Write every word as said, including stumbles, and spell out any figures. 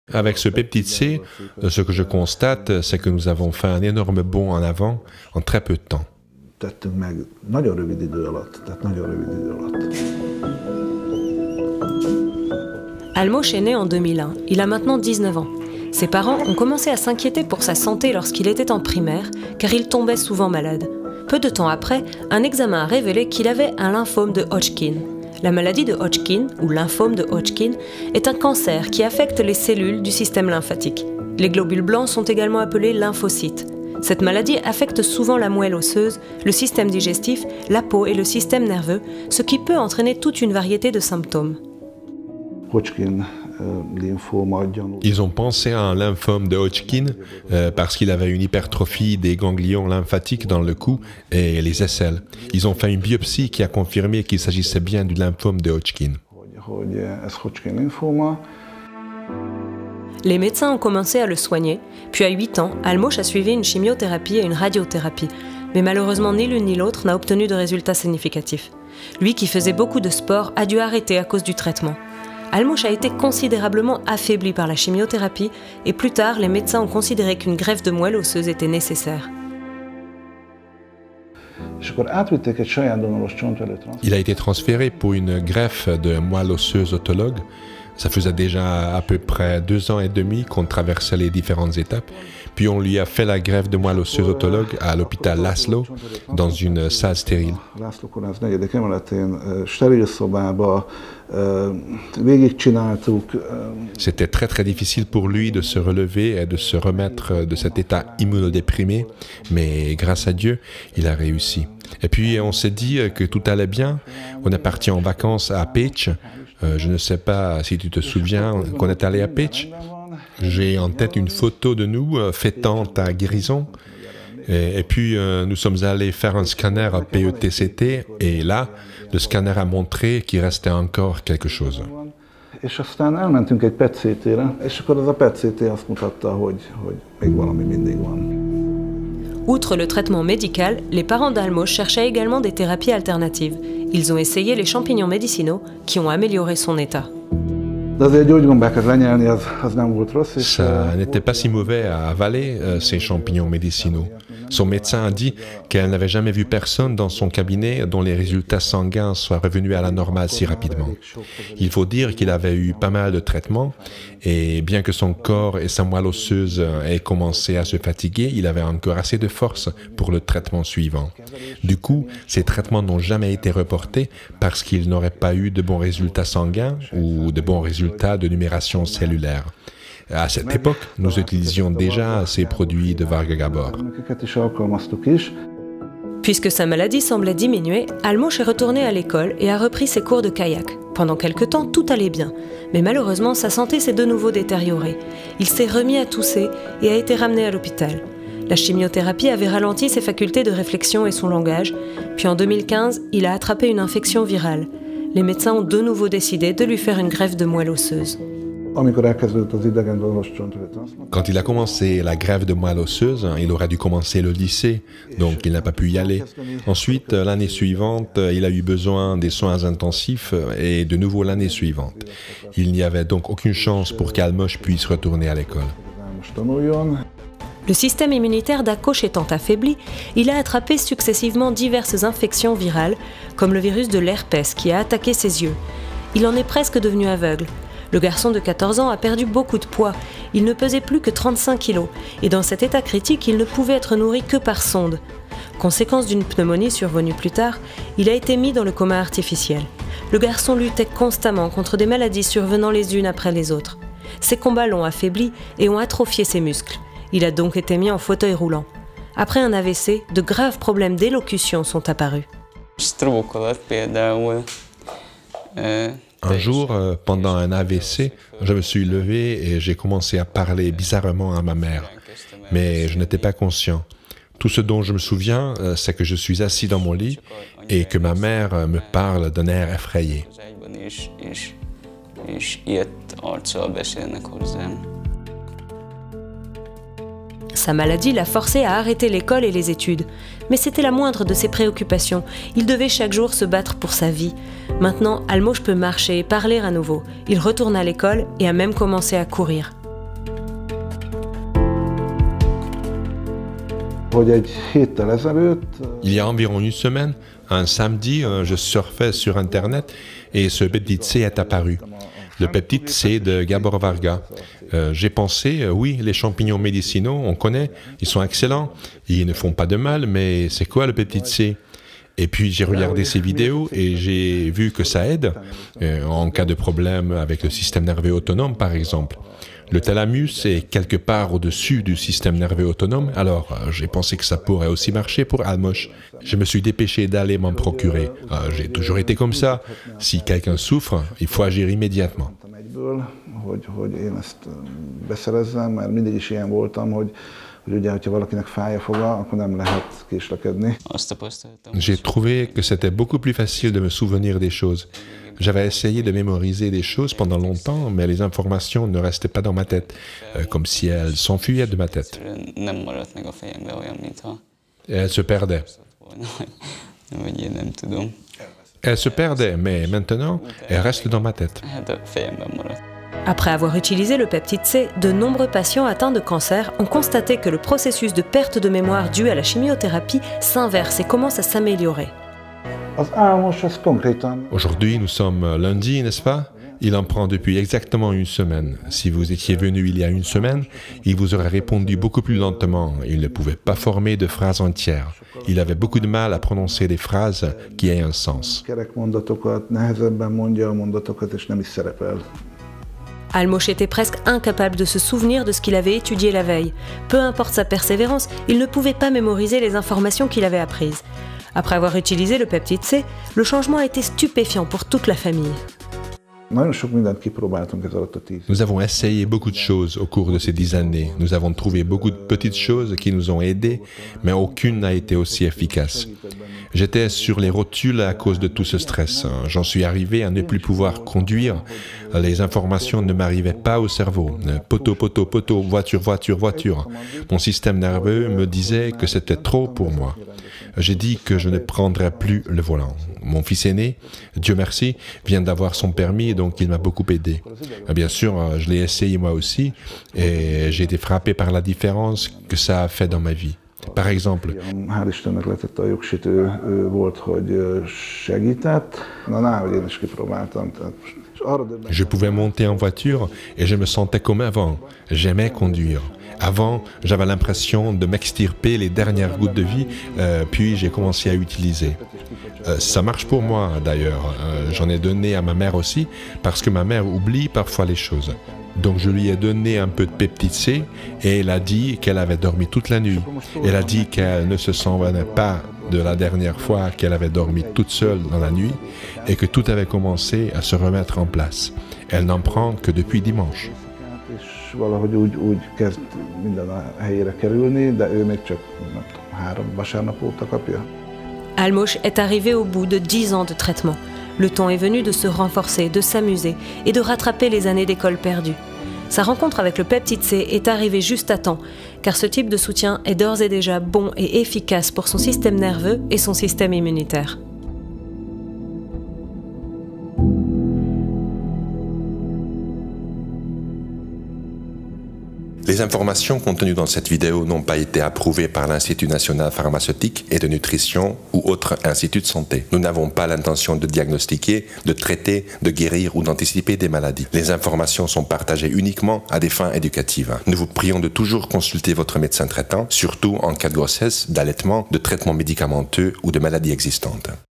Avec ce peptide C, ce que je constate, c'est que nous avons fait un énorme bond en avant en très peu de temps. Almos est né en deux mille un. Il a maintenant dix-neuf ans. Ses parents ont commencé à s'inquiéter pour sa santé lorsqu'il était en primaire, car il tombait souvent malade. Peu de temps après, un examen a révélé qu'il avait un lymphome de Hodgkin. La maladie de Hodgkin, ou lymphome de Hodgkin, est un cancer qui affecte les cellules du système lymphatique. Les globules blancs sont également appelés lymphocytes. Cette maladie affecte souvent la moelle osseuse, le système digestif, la peau et le système nerveux, ce qui peut entraîner toute une variété de symptômes. Ils ont pensé à un lymphome de Hodgkin euh, parce qu'il avait une hypertrophie des ganglions lymphatiques dans le cou et les aisselles. Ils ont fait une biopsie qui a confirmé qu'il s'agissait bien du lymphome de Hodgkin. Les médecins ont commencé à le soigner, puis à huit ans, Almos a suivi une chimiothérapie et une radiothérapie. Mais malheureusement, ni l'une ni l'autre n'a obtenu de résultats significatifs. Lui, qui faisait beaucoup de sport, a dû arrêter à cause du traitement. Almos a été considérablement affaibli par la chimiothérapie et plus tard, les médecins ont considéré qu'une greffe de moelle osseuse était nécessaire. Il a été transféré pour une greffe de moelle osseuse autologue. Ça faisait déjà à peu près deux ans et demi qu'on traversait les différentes étapes. Puis on lui a fait la greffe de moelle osseuse autologue à l'hôpital László, dans une salle stérile. C'était très très difficile pour lui de se relever et de se remettre de cet état immunodéprimé, mais grâce à Dieu, il a réussi. Et puis on s'est dit que tout allait bien. On est parti en vacances à Pécs. Euh, je ne sais pas si tu te souviens qu'on est allé à Pécs. J'ai en tête une photo de nous euh, fêtant ta guérison. Et, et puis euh, nous sommes allés faire un scanner à P E T C T et là, le scanner a montré qu'il restait encore quelque chose. Outre le traitement médical, les parents d'Almos cherchaient également des thérapies alternatives. Ils ont essayé les champignons médicinaux qui ont amélioré son état. Ça n'était pas si mauvais à avaler, euh, ces champignons médicinaux. Son médecin a dit qu'elle n'avait jamais vu personne dans son cabinet dont les résultats sanguins soient revenus à la normale si rapidement. Il faut dire qu'il avait eu pas mal de traitements et bien que son corps et sa moelle osseuse aient commencé à se fatiguer, il avait encore assez de force pour le traitement suivant. Du coup, ces traitements n'ont jamais été reportés parce qu'il n'aurait pas eu de bons résultats sanguins ou de bons résultats de numération cellulaire. À cette époque, nous utilisions déjà ces produits de Varga Gabor. Puisque sa maladie semblait diminuer, Almos est retourné à l'école et a repris ses cours de kayak. Pendant quelque temps, tout allait bien. Mais malheureusement, sa santé s'est de nouveau détériorée. Il s'est remis à tousser et a été ramené à l'hôpital. La chimiothérapie avait ralenti ses facultés de réflexion et son langage. Puis en deux mille quinze, il a attrapé une infection virale. Les médecins ont de nouveau décidé de lui faire une greffe de moelle osseuse. Quand il a commencé la greffe de moelle osseuse, il aurait dû commencer le lycée, donc il n'a pas pu y aller. Ensuite, l'année suivante, il a eu besoin des soins intensifs et de nouveau l'année suivante. Il n'y avait donc aucune chance pour qu'Almos puisse retourner à l'école. Le système immunitaire d'Akos étant affaibli, il a attrapé successivement diverses infections virales, comme le virus de l'herpès qui a attaqué ses yeux. Il en est presque devenu aveugle. Le garçon de quatorze ans a perdu beaucoup de poids. Il ne pesait plus que trente-cinq kilos. Et dans cet état critique, il ne pouvait être nourri que par sonde. Conséquence d'une pneumonie survenue plus tard, il a été mis dans le coma artificiel. Le garçon luttait constamment contre des maladies survenant les unes après les autres. Ces combats l'ont affaibli et ont atrophié ses muscles. Il a donc été mis en fauteuil roulant. Après un A V C, de graves problèmes d'élocution sont apparus. Un jour, pendant un A V C, je me suis levé et j'ai commencé à parler bizarrement à ma mère. Mais je n'étais pas conscient. Tout ce dont je me souviens, c'est que je suis assis dans mon lit et que ma mère me parle d'un air effrayé. Sa maladie l'a forcé à arrêter l'école et les études. Mais c'était la moindre de ses préoccupations. Il devait chaque jour se battre pour sa vie. Maintenant, Almos peut marcher et parler à nouveau. Il retourne à l'école et a même commencé à courir. Il y a environ une semaine, un samedi, je surfais sur Internet et ce peptide C est apparu. Le peptide C de Gabor Varga. Euh, J'ai pensé, euh, oui, les champignons médicinaux, on connaît, ils sont excellents, ils ne font pas de mal, mais c'est quoi le peptide C? Et puis j'ai regardé ces vidéos et j'ai vu que ça aide euh, en cas de problème avec le système nerveux autonome, par exemple. Le thalamus est quelque part au-dessus du système nerveux autonome, alors euh, j'ai pensé que ça pourrait aussi marcher pour Almos. Je me suis dépêché d'aller m'en procurer. Euh, j'ai toujours été comme ça. Si quelqu'un souffre, il faut agir immédiatement. J'ai trouvé que c'était beaucoup plus facile de me souvenir des choses. J'avais essayé de mémoriser des choses pendant longtemps, mais les informations ne restaient pas dans ma tête, euh, comme si elles s'enfuyaient de ma tête. Et elles se perdaient. Elles se perdaient, mais maintenant, elles restent dans ma tête. Après avoir utilisé le peptide C, de nombreux patients atteints de cancer ont constaté que le processus de perte de mémoire dû à la chimiothérapie s'inverse et commence à s'améliorer. Aujourd'hui, nous sommes lundi, n'est-ce pas? Il en prend depuis exactement une semaine. Si vous étiez venu il y a une semaine, il vous aurait répondu beaucoup plus lentement. Il ne pouvait pas former de phrases entières. Il avait beaucoup de mal à prononcer des phrases qui aient un sens. Almos était presque incapable de se souvenir de ce qu'il avait étudié la veille. Peu importe sa persévérance, il ne pouvait pas mémoriser les informations qu'il avait apprises. Après avoir utilisé le peptide C, le changement a été stupéfiant pour toute la famille. Nous avons essayé beaucoup de choses au cours de ces dix années. Nous avons trouvé beaucoup de petites choses qui nous ont aidés, mais aucune n'a été aussi efficace. J'étais sur les rotules à cause de tout ce stress. J'en suis arrivé à ne plus pouvoir conduire. Les informations ne m'arrivaient pas au cerveau. Poteau, poteau, poteau, voiture, voiture, voiture. Mon système nerveux me disait que c'était trop pour moi. J'ai dit que je ne prendrais plus le volant. Mon fils aîné, Dieu merci, vient d'avoir son permis, donc il m'a beaucoup aidé. Bien sûr, je l'ai essayé moi aussi, et j'ai été frappé par la différence que ça a fait dans ma vie. Par exemple, je pouvais monter en voiture et je me sentais comme avant. J'aimais conduire. Avant, j'avais l'impression de m'extirper les dernières gouttes de vie, euh, puis j'ai commencé à utiliser. Euh, ça marche pour moi d'ailleurs. Euh, J'en ai donné à ma mère aussi, parce que ma mère oublie parfois les choses. Donc je lui ai donné un peu de peptide C et elle a dit qu'elle avait dormi toute la nuit. Elle a dit qu'elle ne se souvenait pas de la dernière fois qu'elle avait dormi toute seule dans la nuit et que tout avait commencé à se remettre en place. Elle n'en prend que depuis dimanche. Almos est arrivé au bout de dix ans de traitement. Le temps est venu de se renforcer, de s'amuser et de rattraper les années d'école perdues. Sa rencontre avec le peptide C est arrivée juste à temps, car ce type de soutien est d'ores et déjà bon et efficace pour son système nerveux et son système immunitaire. Les informations contenues dans cette vidéo n'ont pas été approuvées par l'Institut national pharmaceutique et de nutrition ou autre institut de santé. Nous n'avons pas l'intention de diagnostiquer, de traiter, de guérir ou d'anticiper des maladies. Les informations sont partagées uniquement à des fins éducatives. Nous vous prions de toujours consulter votre médecin traitant, surtout en cas de grossesse, d'allaitement, de traitement médicamenteux ou de maladies existantes.